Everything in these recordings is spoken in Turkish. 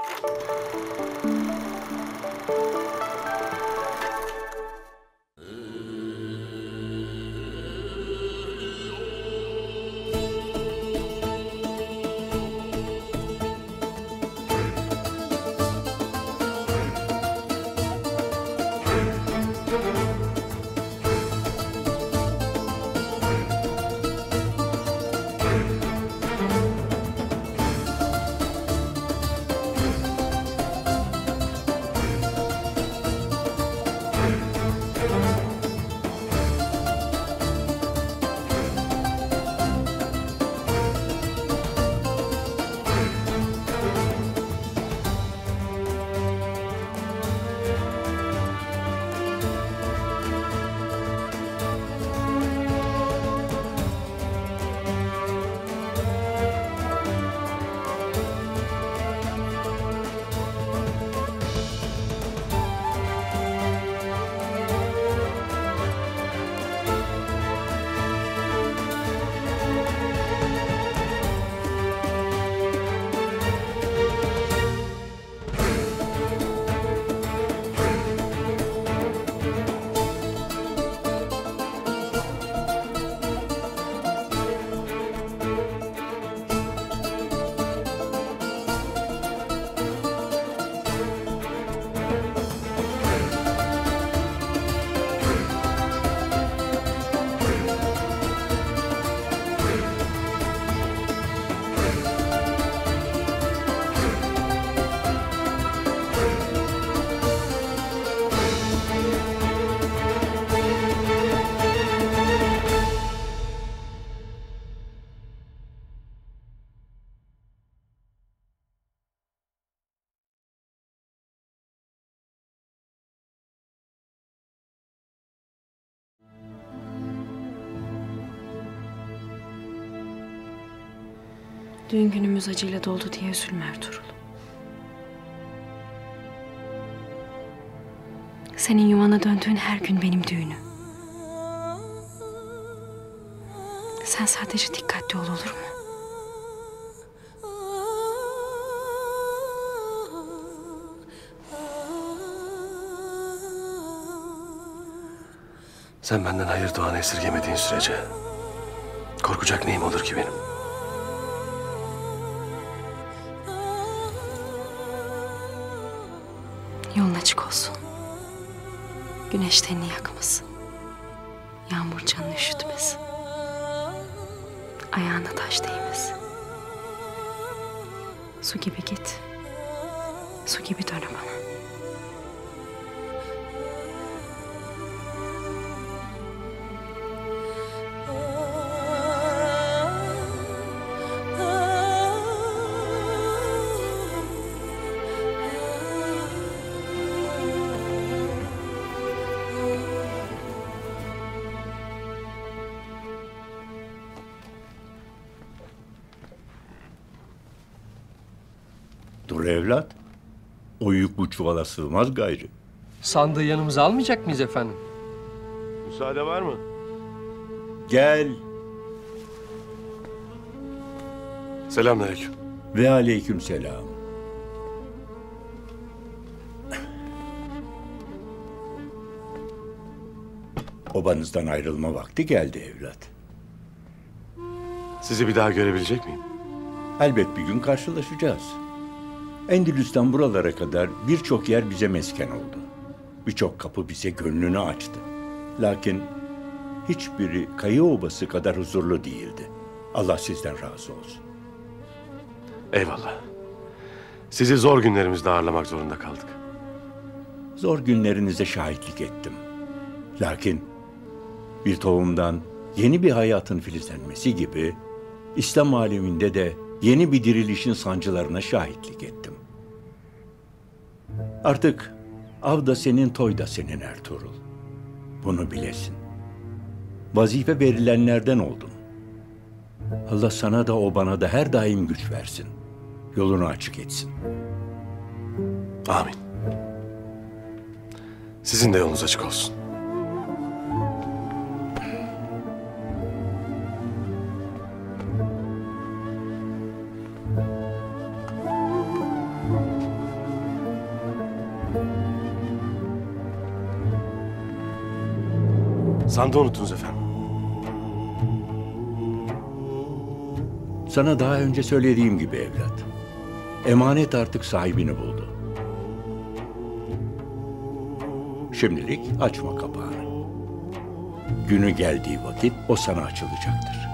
Düğün günümüz acıyla doldu diye üzülme Ertuğrul. Senin yuvana döndüğün her gün benim düğünüm. Sen sadece dikkatli ol, olur mu? Sen benden hayır duanı esirgemediğin sürece korkacak neyim olur ki benim? Yolun açık olsun. Güneş tenini yakmasın. Yağmur canını üşütmesin. Ayağına taş değmesin. Su gibi git. Su gibi dön bana. Dur evlat. O yük bu çuvala sığmaz gayrı. Sandığı yanımıza almayacak mıyız efendim? Müsaade var mı? Gel. Selamünaleyküm. Ve aleykümselam. Obanızdan ayrılma vakti geldi evlat. Sizi bir daha görebilecek miyim? Elbet bir gün karşılaşacağız. Endülüs'ten buralara kadar birçok yer bize mesken oldu. Birçok kapı bize gönlünü açtı. Lakin hiçbiri Kayı Obası kadar huzurlu değildi. Allah sizden razı olsun. Eyvallah. Sizi zor günlerimizde ağırlamak zorunda kaldık. Zor günlerinize şahitlik ettim. Lakin bir tohumdan yeni bir hayatın filizlenmesi gibi İslam aleminde de yeni bir dirilişin sancılarına şahitlik ettim. Artık av da senin, toy da senin Ertuğrul. Bunu bilesin. Vazife verilenlerden oldun. Allah sana da o bana da her daim güç versin. Yolunu açık etsin. Amin. Sizin de yolunuz açık olsun. Sandığı unuttunuz efendim. Sana daha önce söylediğim gibi evlat. Emanet artık sahibini buldu. Şimdilik açma kapağını. Günü geldiği vakit o sana açılacaktır.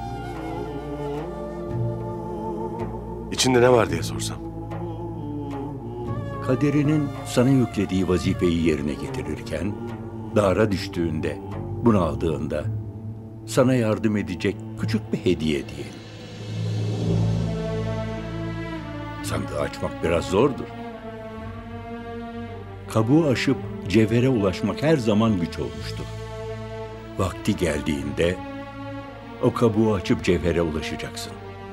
İçinde ne var diye sorsam. Kaderinin sana yüklediği vazifeyi yerine getirirken, dara düştüğünde, bunaldığında sana yardım edecek küçük bir hediye diyelim. Sandığı açmak biraz zordur. Kabuğu aşıp cevhere ulaşmak her zaman güç olmuştur. Vakti geldiğinde o kabuğu açıp cevhere ulaşacaksın.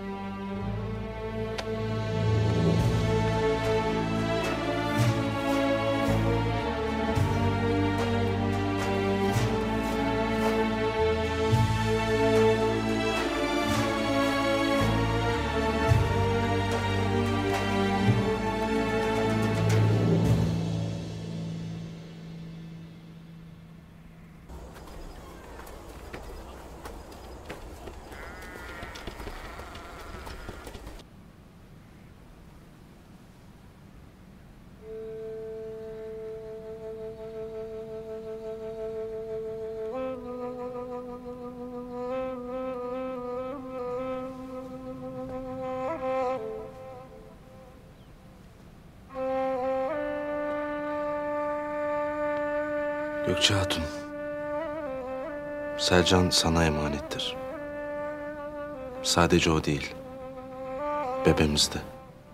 Gökçe Hatun, Selcan sana emanettir. Sadece o değil, bebeğimiz de.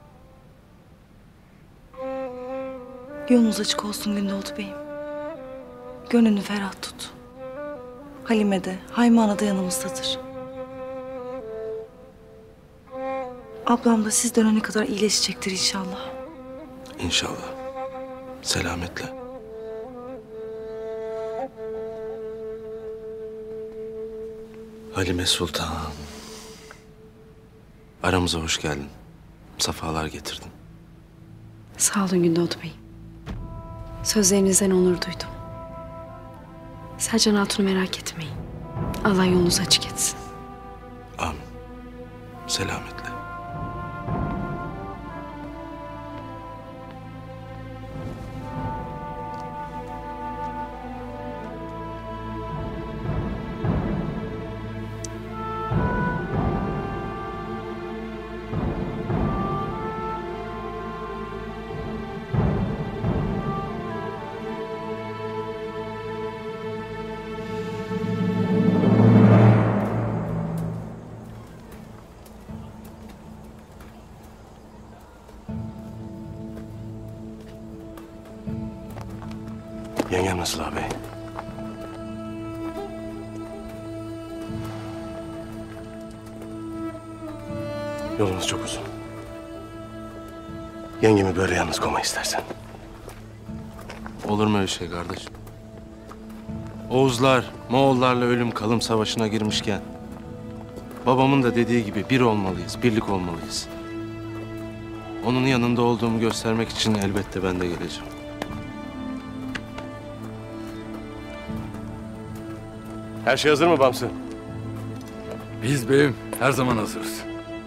Yolunuz açık olsun Gündoğdu Bey'im. Gönlünü ferah tut. Halime de, Hayme Ana da yanımızdadır. Ablam da siz dönene kadar iyileşecektir inşallah. İnşallah. Selametle. Halime Sultan. Aramıza hoş geldin. Safalar getirdin. Sağ olun Gündoğdu Bey'im. Sözlerinizden onur duydum. Selcan Hatun'u merak etmeyin. Allah yolunuzu açık etsin. Amin. Selametle. Yengem nasıl ağabey? Yolumuz çok uzun. Yengemi böyle yalnız koyma istersen. Olur mu öyle şey kardeşim? Oğuzlar, Moğollarla ölüm kalım savaşına girmişken babamın da dediği gibi bir olmalıyız, birlik olmalıyız. Onun yanında olduğumu göstermek için elbette ben de geleceğim. Her şey hazır mı Bamsı? Biz beyim her zaman hazırız.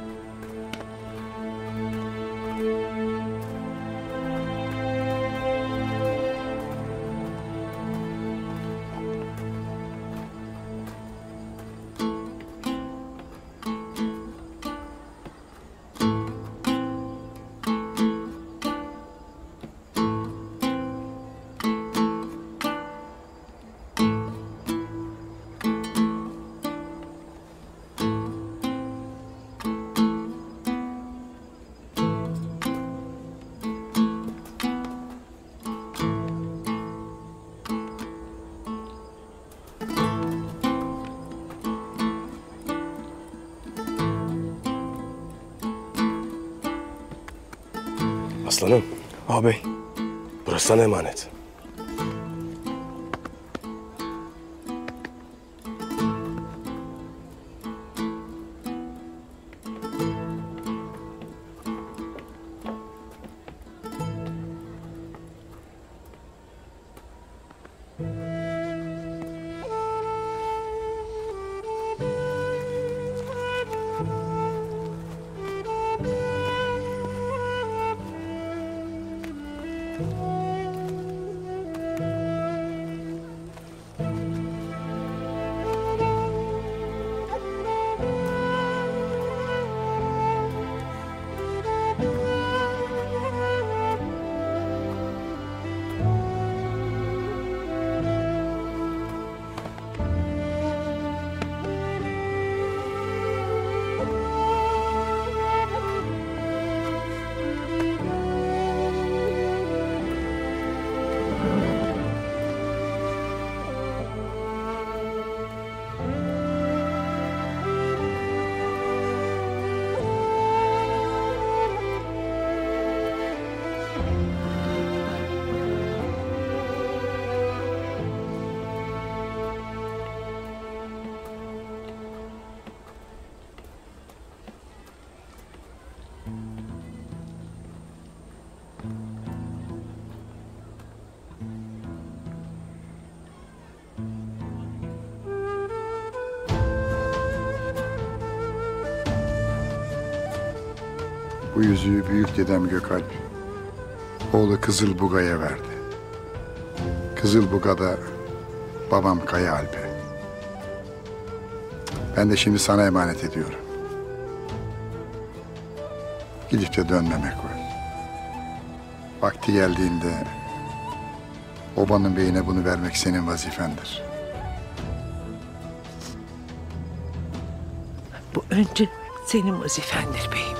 Aslanım. Ağabey. Burası sana emanet. Bu yüzüğü büyük dedem Gökalp oğlu Kızılbuga'ya verdi. Kızılbuga da babam Kaya Alp'e. Ben de şimdi sana emanet ediyorum. Gidip de dönmemek var. Vakti geldiğinde obanın beyine bunu vermek senin vazifendir. Bu önce senin vazifendir beyim.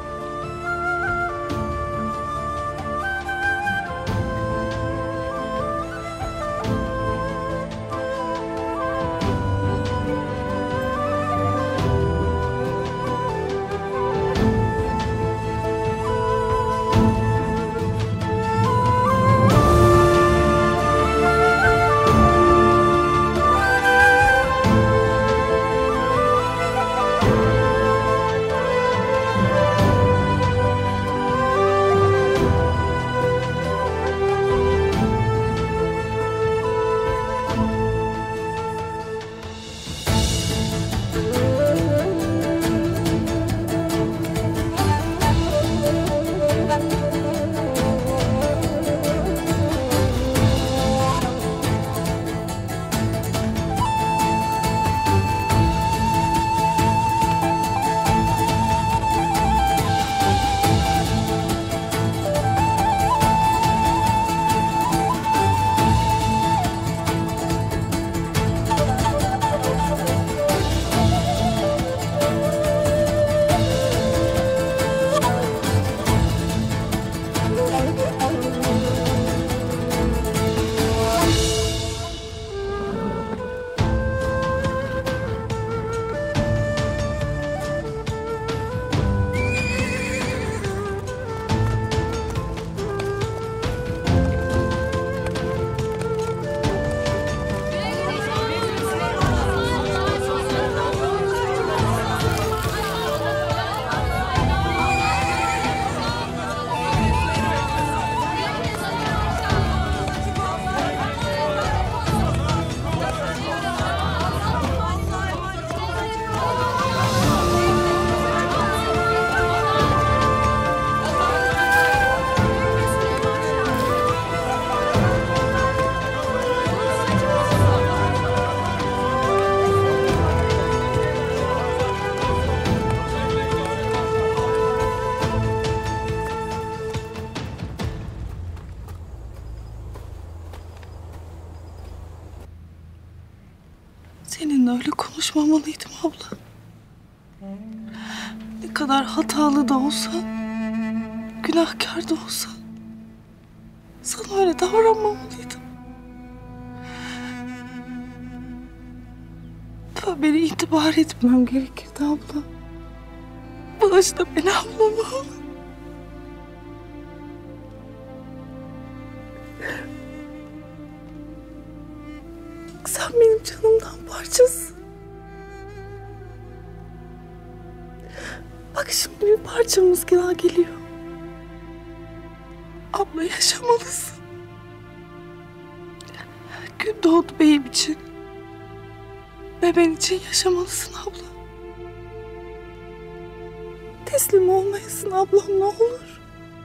Seninle öyle konuşmamalıydım abla. Ne kadar hatalı da olsan, günahkar da olsan sana öyle davranmamalıydım. Beni itibar etmem gerekirdi abla. Bağışla beni ablama. Sen benim canımdan parçasın. Bak şimdi bir parçamız daha geliyor. Abla yaşamalısın. Gün doğdu beyim için. Ve ben için yaşamalısın abla. Teslim olmayasın ablam, ne olur.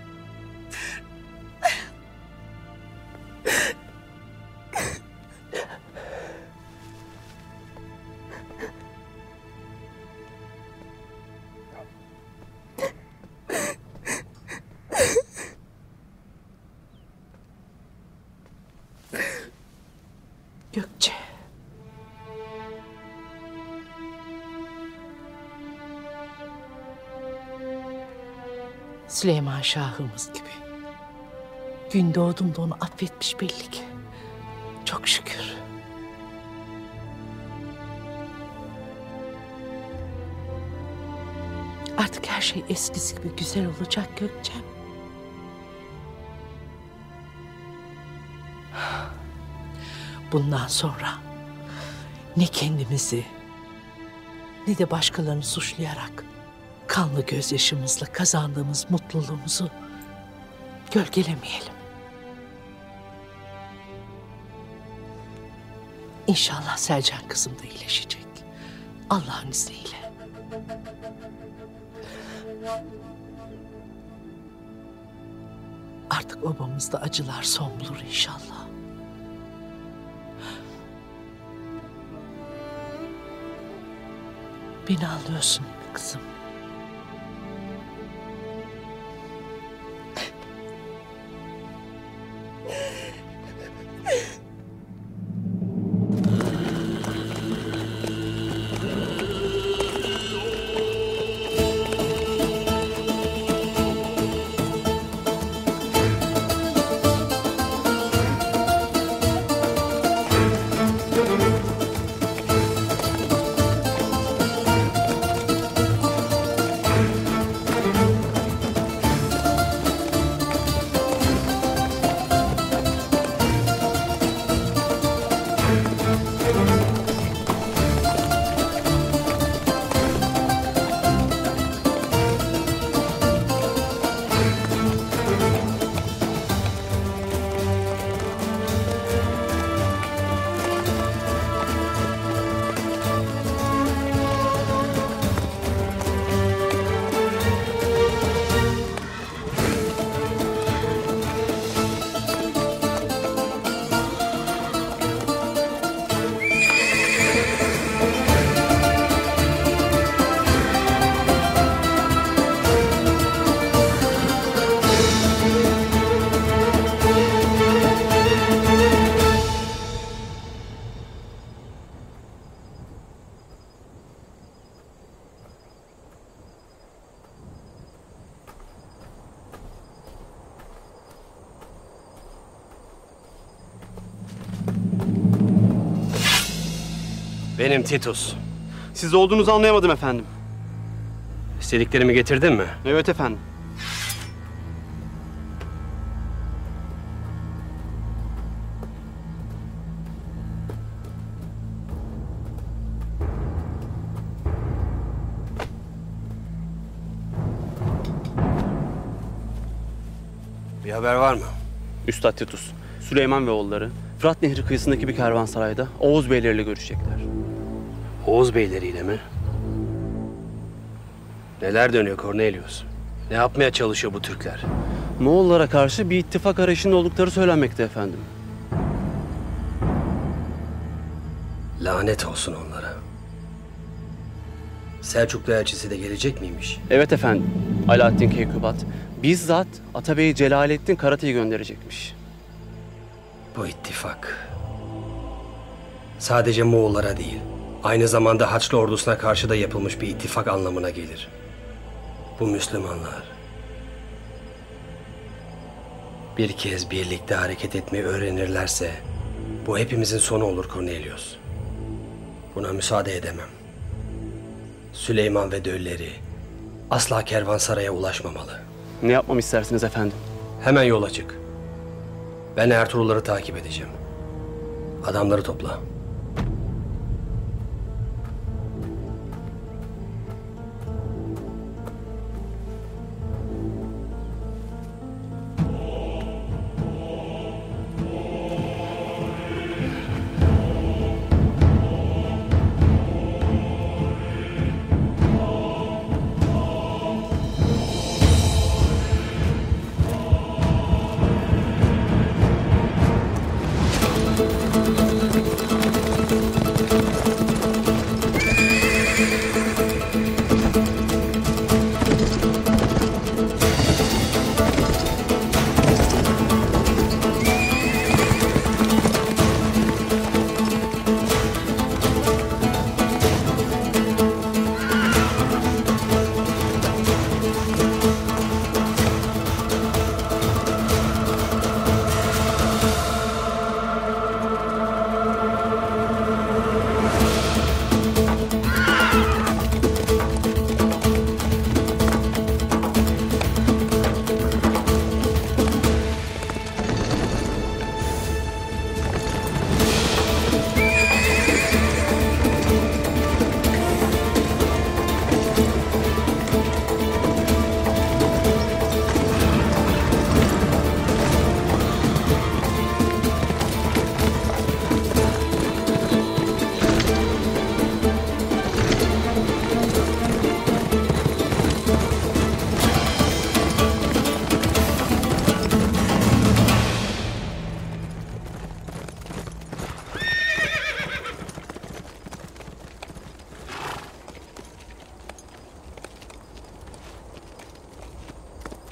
Gökçe. Süleyman Şah'ımız gibi. Gün doğduğunda onu affetmiş belli ki. Çok şükür. Artık her şey eskisi gibi güzel olacak Gökçem. Bundan sonra ne kendimizi ne de başkalarını suçlayarak kanlı gözyaşımızla kazandığımız mutluluğumuzu gölgelemeyelim. İnşallah Selcan kızım da iyileşecek. Allah'ın izniyle. Artık obamızda acılar son bulur inşallah. Beni anlıyorsun kızım. Benim Titus. Siz olduğunuzu anlayamadım efendim. İstediklerimi getirdin mi? Evet efendim. Bir haber var mı? Üstad Titus, Süleyman ve oğulları Fırat Nehri kıyısındaki bir kervansarayda Oğuz beyleriyle görüşecekler. Oğuz beyleriyle mi? Neler dönüyor Cornelius? Ne yapmaya çalışıyor bu Türkler? Moğollara karşı bir ittifak arayışında oldukları söylenmekte efendim. Lanet olsun onlara. Selçuklu elçisi de gelecek miymiş? Evet efendim, Alaaddin Keykubat bizzat Atabey Celalettin Karate'yi gönderecekmiş. Bu ittifak sadece Moğollara değil, aynı zamanda Haçlı ordusuna karşı da yapılmış bir ittifak anlamına gelir. Bu Müslümanlar bir kez birlikte hareket etmeyi öğrenirlerse bu hepimizin sonu olur Cornelius. Buna müsaade edemem. Süleyman ve dölleri asla kervansaraya ulaşmamalı. Ne yapmamı istersiniz efendim? Hemen yola çık. Ben Ertuğrulları takip edeceğim. Adamları topla.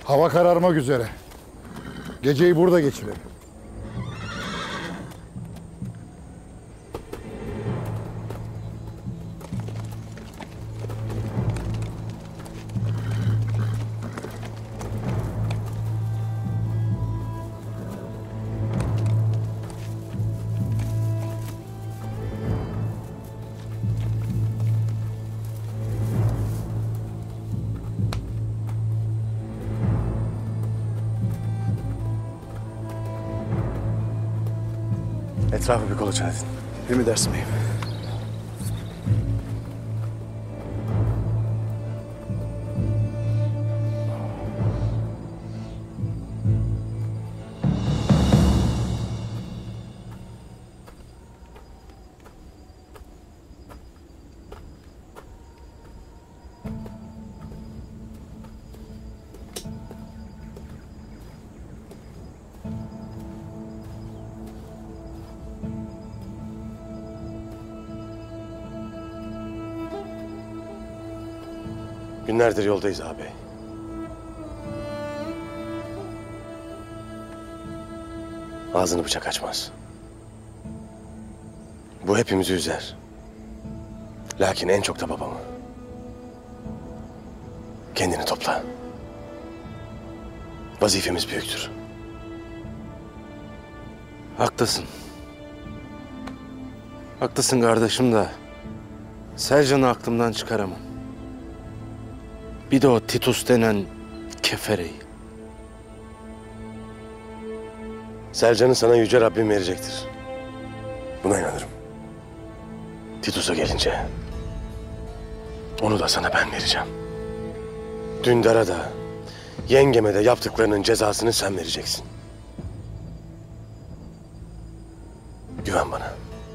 Hava kararmak üzere. Geceyi burada geçirelim. Etrafı bir kolaçan edin. Emredersin beyim. Günlerdir yoldayız ağabey. Ağzını bıçak açmaz. Bu hepimizi üzer. Lakin en çok da babamı. Kendini topla. Vazifemiz büyüktür. Haklısın. Haklısın kardeşim de Sercan'ı aklımdan çıkaramam. Bir de o Titus denen kefereyi. Sercan'ı sana Yüce Rabbim verecektir. Buna inanırım. Titus'a gelince onu da sana ben vereceğim. Dündar'a da yengeme de yaptıklarının cezasını sen vereceksin. Güven bana.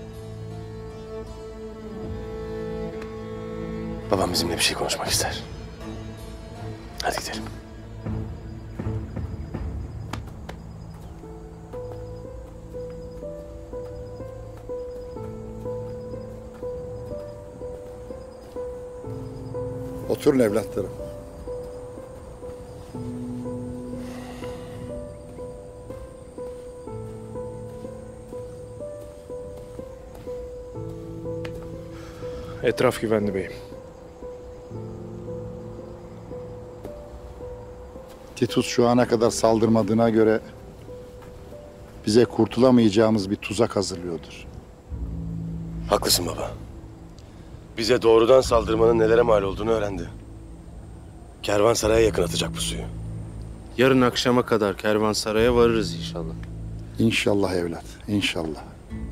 Babam bizimle bir şey konuşmak ister. Hadi gidelim. Oturun evlatlarım. Etraf güvenli beyim. Titus şu ana kadar saldırmadığına göre bize kurtulamayacağımız bir tuzak hazırlıyordur. Haklısın baba. Bize doğrudan saldırmanın nelere mal olduğunu öğrendi. Kervansaray'a yakın atacak bu suyu. Yarın akşama kadar kervansaraya varırız inşallah. İnşallah evlat, inşallah.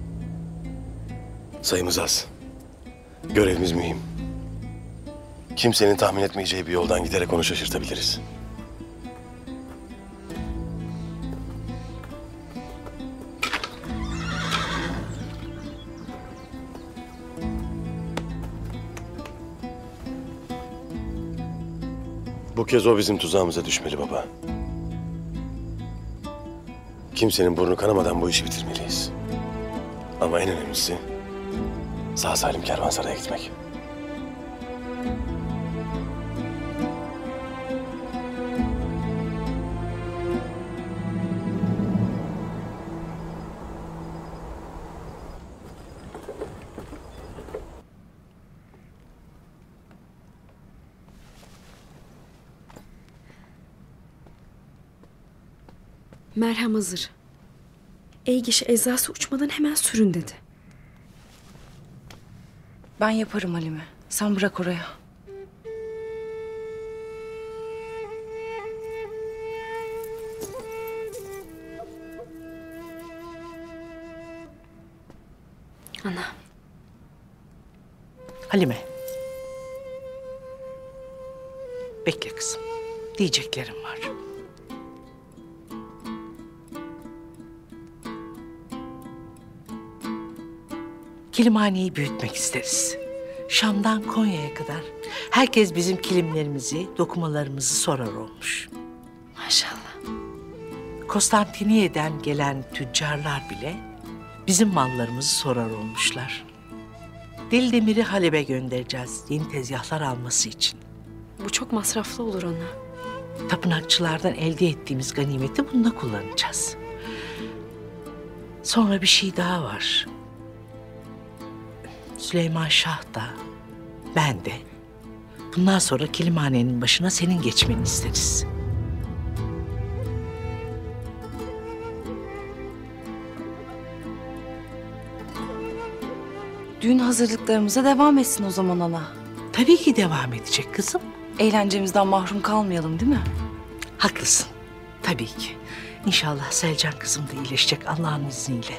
Sayımız az. Görevimiz mühim. Kimsenin tahmin etmeyeceği bir yoldan giderek onu şaşırtabiliriz. Bu kez o bizim tuzağımıza düşmeli baba. Kimsenin burnu kanamadan bu işi bitirmeliyiz. Ama en önemlisi sağ salim kervansaraya gitmek. Merhem hazır. Eygiş eczası uçmadan hemen sürün dedi. Ben yaparım Halime. Sen bırak oraya. Ana. Halime. Bekle kızım. Diyeceklerim var. Kilimhaneyi büyütmek isteriz. Şam'dan Konya'ya kadar herkes bizim kilimlerimizi, dokumalarımızı sorar olmuş. Maşallah. Konstantiniye'den gelen tüccarlar bile bizim mallarımızı sorar olmuşlar. Deli Demir'i Halep'e göndereceğiz yeni tezgahlar alması için. Bu çok masraflı olur ana. Tapınakçılardan elde ettiğimiz ganimeti bunda kullanacağız. Sonra bir şey daha var. Süleyman Şah da, ben de bundan sonra Kilimhane'nin başına senin geçmeni isteriz. Düğün hazırlıklarımıza devam etsin o zaman ana. Tabii ki devam edecek kızım. Eğlencemizden mahrum kalmayalım değil mi? Haklısın. Tabii ki. İnşallah Selcan kızım da iyileşecek Allah'ın izniyle.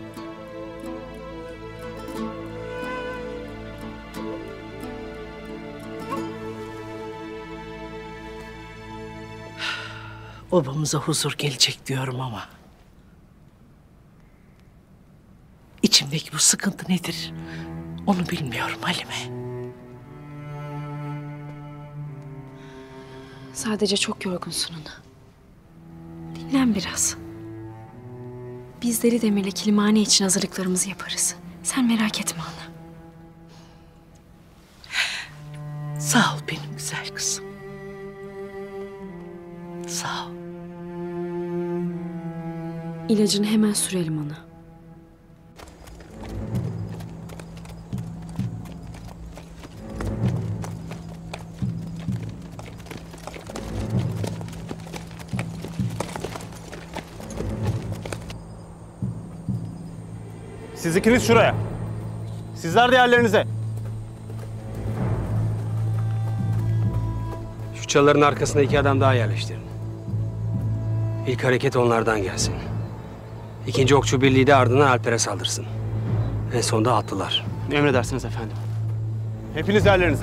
Obamıza huzur gelecek diyorum ama İçimdeki bu sıkıntı nedir? Onu bilmiyorum Halime. Sadece çok yorgunsun ana. Dinlen biraz. Biz Deli Demir'le Kilimhane için hazırlıklarımızı yaparız. Sen merak etme ana. Sağ ol benim güzel kızım. Sağ ol. İlacını hemen sürelim ana. Siz ikiniz şuraya. Sizler de yerlerinize. Şu çalıların arkasına 2 adam daha yerleştirin. İlk hareket onlardan gelsin. İkinci okçu birliği de ardından Alper'e saldırsın. En sonunda atlılar. Emredersiniz efendim. Hepiniz yerlerinize.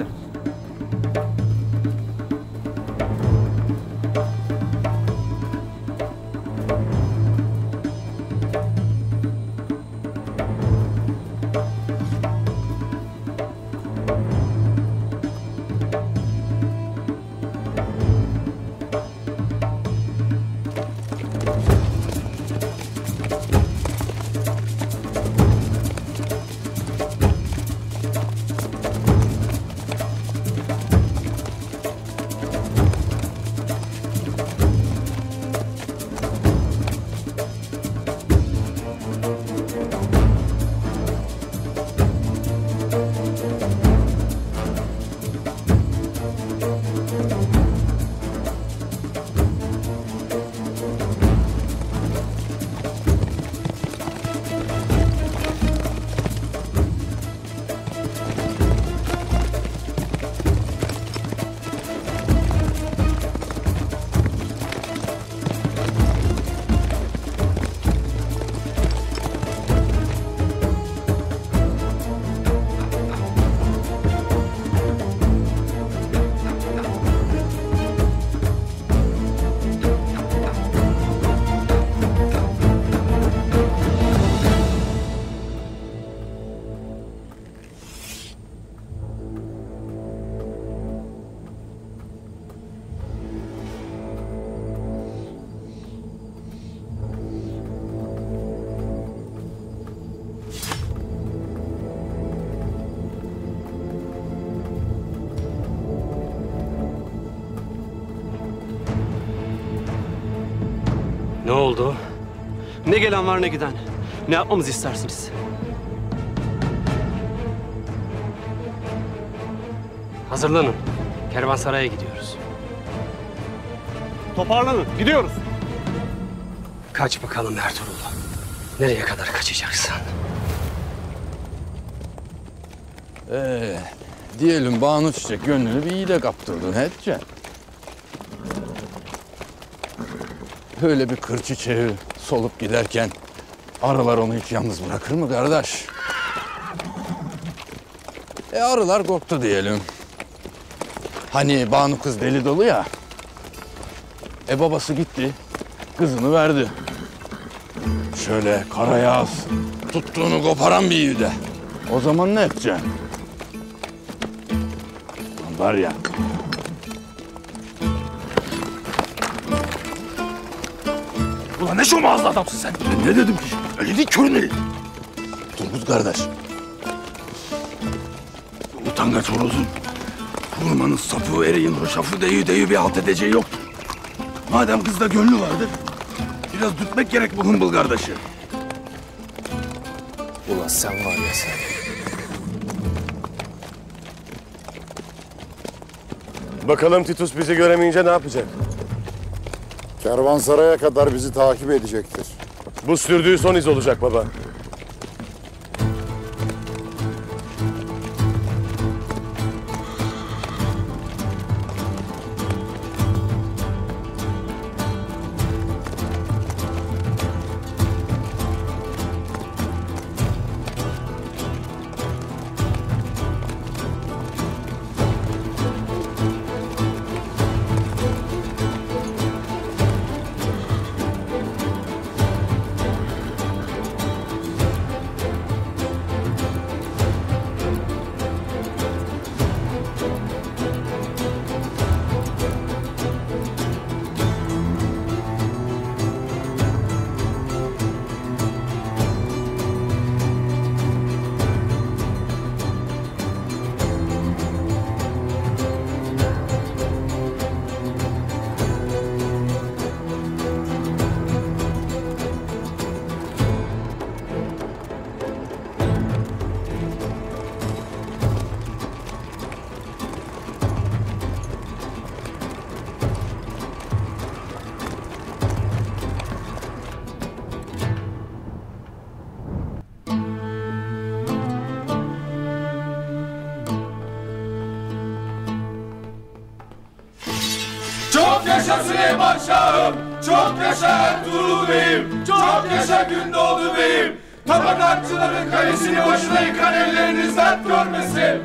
Ne oldu? Ne gelen var ne giden. Ne yapmamızı istersiniz? Hazırlanın. Kervansaray'a gidiyoruz. Toparlanın. Gidiyoruz. Kaç bakalım Ertuğrul. Nereye kadar kaçacaksın? Diyelim Banu Çiçek gönlünü bir iyi de kaptırdın Hatice. Öyle bir kır çiçeği solup giderken arılar onu hiç yalnız bırakır mı kardeş? Arılar korktu diyelim. Hani Banu kız deli dolu ya. Babası gitti, kızını verdi. Şöyle karayağız, tuttuğunu koparan bir yiğide. O zaman ne edeceksin? Var ya. Ulan ne şomazlı adamsın sen. Ben ne dedim ki? Öyle değil körün eli. Turgut kardeş. Utangaç horozun. Kurmanın sapı ereğin hoşafı deyi bir halt edeceği yoktur. Madem kızda gönlü vardır, biraz dürtmek gerek bu hımbıl kardeşi. Ulan sen var ya sen. Bakalım Titus bizi göremeyince ne yapacak? Kervansaray'a kadar bizi takip edecektir. Bu sürdüğü son iz olacak baba. Çok yaşa Süleyman Şah'ım, çok yaşa Ertuğrul Bey'im, çok yaşa Gündoğdu Bey'im. Tabakatçıların kalesini başına yıkan elleriniz dert görmesin.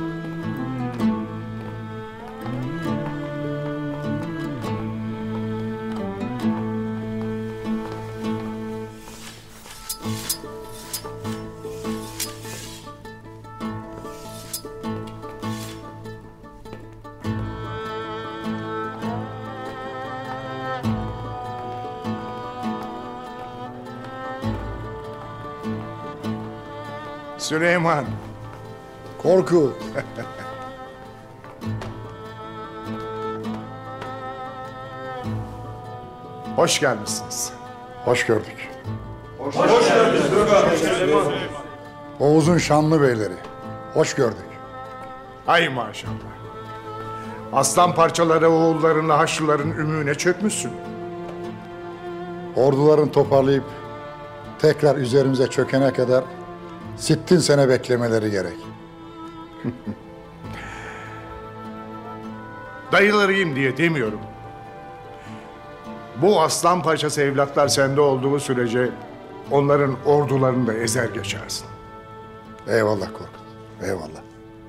Süleyman. Korku. Hoş gelmişsiniz. Hoş gördük. Hoş geldiniz Süleyman. Oğuz'un şanlı beyleri. Hoş gördük. Ay maşallah. Aslan parçaları oğullarınla Haçlıların ümüğüne çökmüşsün. Orduların toparlayıp tekrar üzerimize çökene kadar 60 sene beklemeleri gerek. Dayılarıyım diye demiyorum. Bu aslan parçası evlatlar sende olduğu sürece onların ordularını da ezer geçersin. Eyvallah Korkut, eyvallah.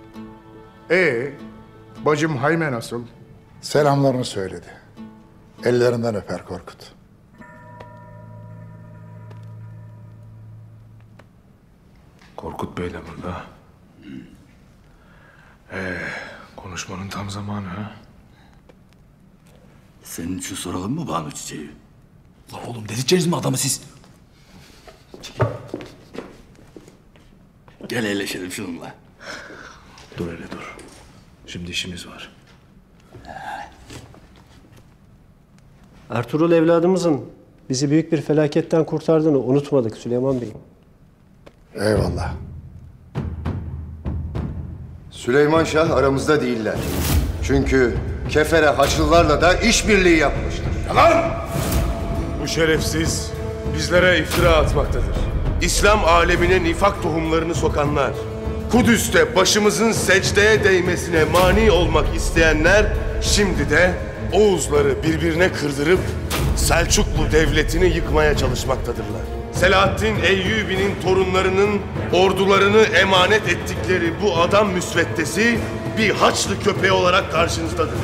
Bacım Hayme nasıl? Selamlarını söyledi. Ellerinden öper Korkut. Korkut Bey de burada. Konuşmanın tam zamanı ha. Senin için soralım mı Banu Çiçeği? La oğlum delirteceğiz mi adamı siz? Gel eğleşelim şununla. Dur hele dur. Şimdi işimiz var. Ertuğrul evladımızın bizi büyük bir felaketten kurtardığını unutmadık Süleyman Bey. Eyvallah. Süleyman Şah aramızda değiller. Çünkü Kefere Haçlılarla da işbirliği yapmıştır. Yalan! Bu şerefsiz bizlere iftira atmaktadır. İslam alemine nifak tohumlarını sokanlar, Kudüs'te başımızın secdeye değmesine mani olmak isteyenler şimdi de Oğuzları birbirine kırdırıp Selçuklu devletini yıkmaya çalışmaktadırlar. Selahaddin Eyyubi'nin torunlarının ordularını emanet ettikleri bu adam müsveddesi bir Haçlı köpeği olarak karşınızdadır.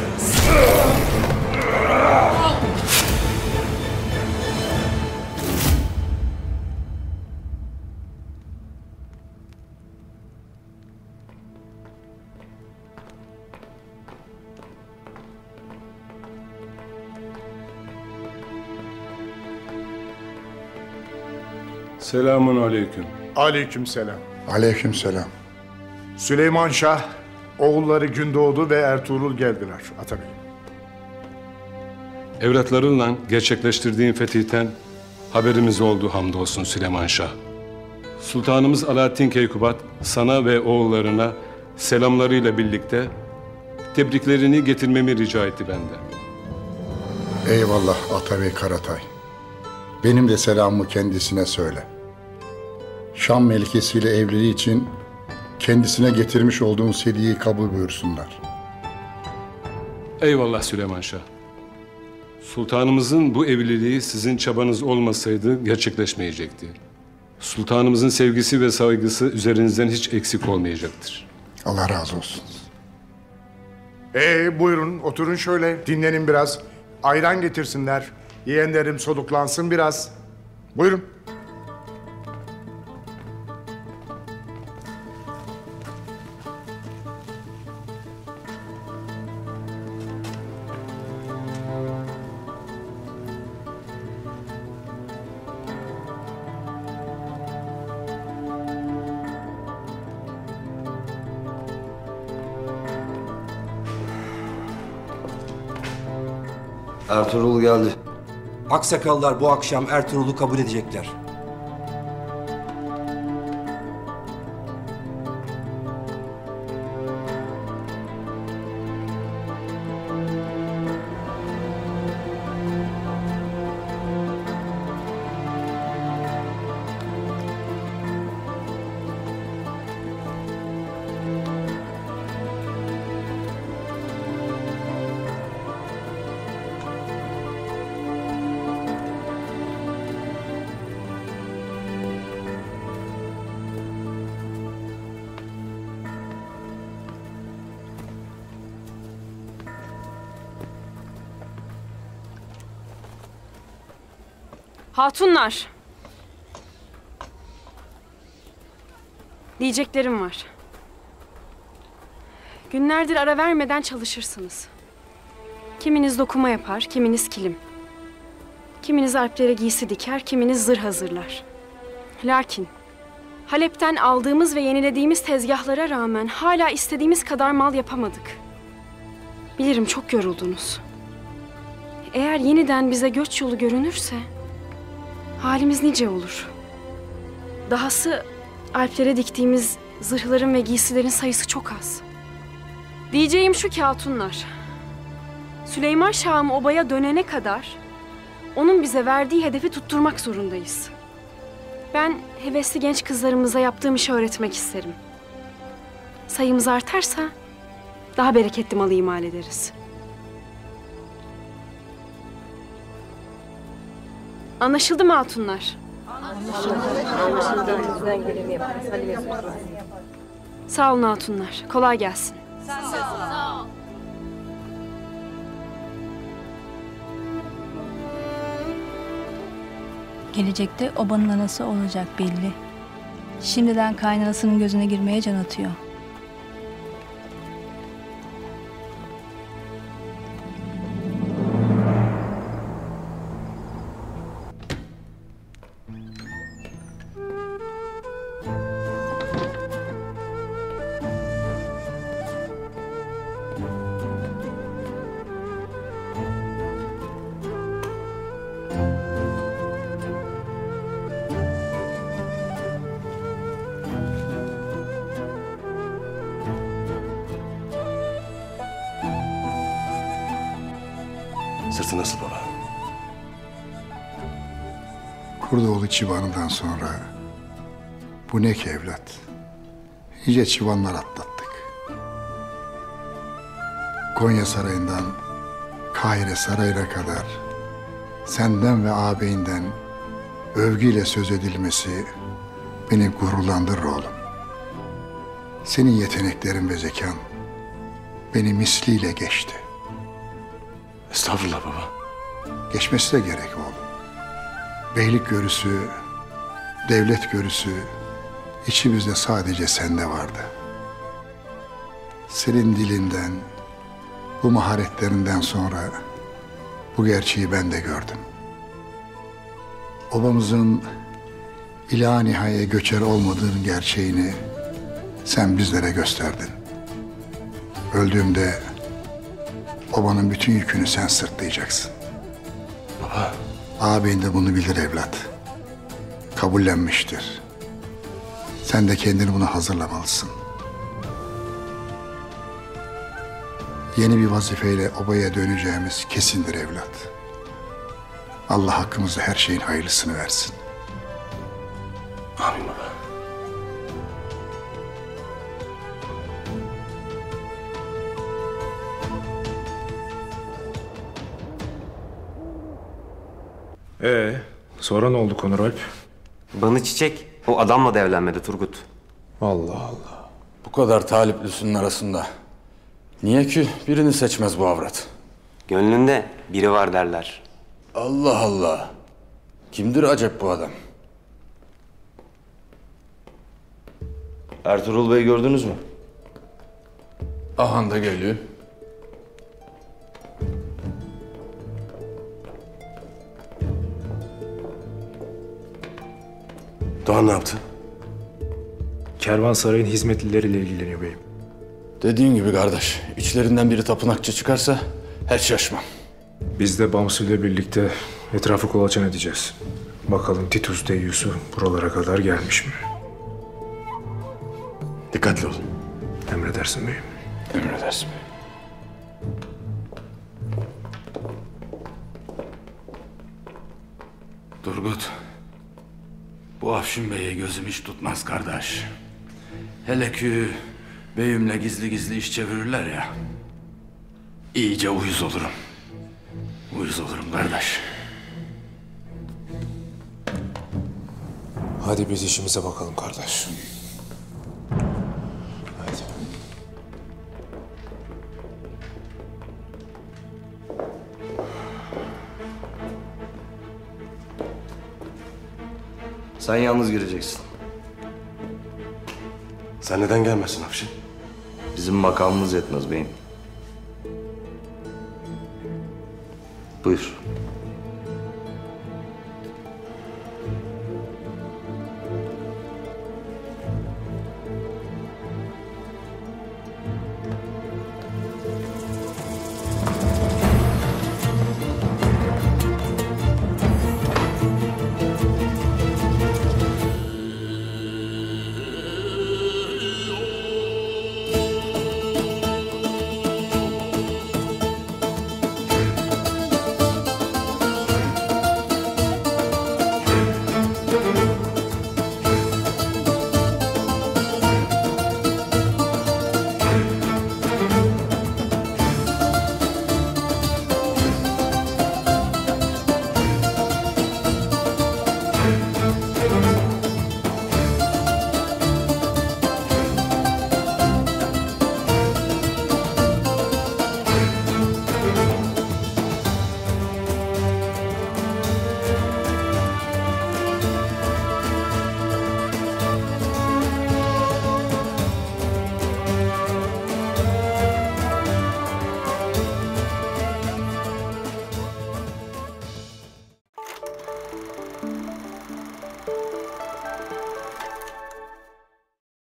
Selamun aleyküm. Aleykümselam. Aleykümselam. Süleyman Şah, oğulları Gündoğdu ve Ertuğrul geldiler Atabey. Evlatlarınla gerçekleştirdiğin fetihten haberimiz oldu hamdolsun Süleyman Şah. Sultanımız Alaaddin Keykubat sana ve oğullarına selamlarıyla birlikte tebriklerini getirmemi rica etti benden. Eyvallah Atabey Karatay. Benim de selamımı kendisine söyle. Şam melikesiyle evliliği için kendisine getirmiş olduğun hediyeyi kabul buyursunlar. Eyvallah Süleyman Şah. Sultanımızın bu evliliği sizin çabanız olmasaydı gerçekleşmeyecekti. Sultanımızın sevgisi ve saygısı üzerinizden hiç eksik olmayacaktır. Allah razı olsun. Buyurun oturun şöyle dinlenin biraz. Ayran getirsinler. Yeğenlerim soluklansın biraz. Buyurun. Ertuğrul geldi. Aksakallar bu akşam Ertuğrul'u kabul edecekler. Hatunlar. Diyeceklerim var. Günlerdir ara vermeden çalışırsınız. Kiminiz dokuma yapar, kiminiz kilim. Kiminiz alplere giysi diker, kiminiz zırh hazırlar. Lakin Halep'ten aldığımız ve yenilediğimiz tezgahlara rağmen hala istediğimiz kadar mal yapamadık. Bilirim çok yoruldunuz. Eğer yeniden bize göç yolu görünürse halimiz nice olur. Dahası alplere diktiğimiz zırhların ve giysilerin sayısı çok az. Diyeceğim şu ki hatunlar, Süleyman Şah'ım obaya dönene kadar onun bize verdiği hedefi tutturmak zorundayız. Ben hevesli genç kızlarımıza yaptığım işi öğretmek isterim. Sayımız artarsa daha bereketli malı imal ederiz. Anlaşıldı mı hatunlar? Anlaşıldı. Sağ olun hatunlar. Kolay gelsin. Sağ ol. Gelecekte obanın anası olacak belli. Şimdiden kaynanasının gözüne girmeye can atıyor. Sırtı nasıl baba? Kurdoğlu çıbanından sonra bu ne ki evlat? Nice çıbanlar atlattık. Konya Sarayı'ndan Kahire Sarayı'na kadar senden ve ağabeyinden övgüyle söz edilmesi beni gururlandırır oğlum. Senin yeteneklerin ve zekan beni misliyle geçti. Estağfurullah baba. Geçmesi de gerek oğlum. Beylik görüsü, devlet görüsü içimizde sadece sende vardı. Senin dilinden, bu maharetlerinden sonra bu gerçeği ben de gördüm. Obamızın ila nihaya göçer olmadığının gerçeğini sen bizlere gösterdin. Öldüğümde obanın bütün yükünü sen sırtlayacaksın. Baba. Ağabeyin de bunu bilir evlat. Kabullenmiştir. Sen de kendini buna hazırlamalısın. Yeni bir vazifeyle obaya döneceğimiz kesindir evlat. Allah hakkımızda her şeyin hayırlısını versin. Amin baba. Sonra ne oldu Konur Alp? Bana Çiçek o adamla da evlenmedi Turgut. Allah Allah. Bu kadar taliplüsünün arasında. Niye ki birini seçmez bu avrat? Gönlünde biri var derler. Allah Allah. Kimdir acep bu adam? Ertuğrul Bey'i gördünüz mü? Ahan da geliyor. Doğan ne yaptı? Kervansarayın hizmetlileriyle ilgileniyor beyim. Dediğin gibi kardeş, içlerinden biri tapınakçı çıkarsa hiç şaşmam. Biz de Bamsı ile birlikte etrafı kolaçan edeceğiz. Bakalım Titus Deyyus'u buralara kadar gelmiş mi? Dikkatli olun. Emredersin beyim. Emredersin beyim. Turgut, bu Afşin Bey'e gözüm hiç tutmaz kardeş. Hele ki beyimle gizli gizli iş çevirirler ya. İyice uyuz olurum. Uyuz olurum kardeş. Hadi biz işimize bakalım kardeş. Hadi. Sen yalnız gireceksin. Sen neden gelmezsin Afşin? Bizim makamımız yetmez beyim. Buyur.